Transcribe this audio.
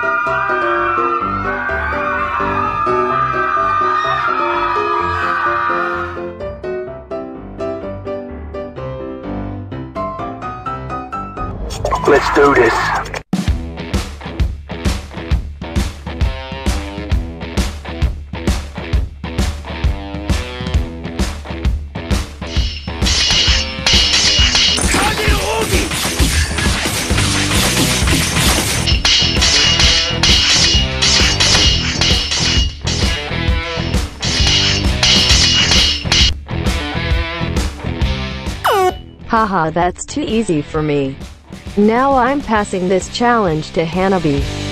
Let's do this. Haha, that's too easy for me. Now I'm passing this challenge to Hanabi.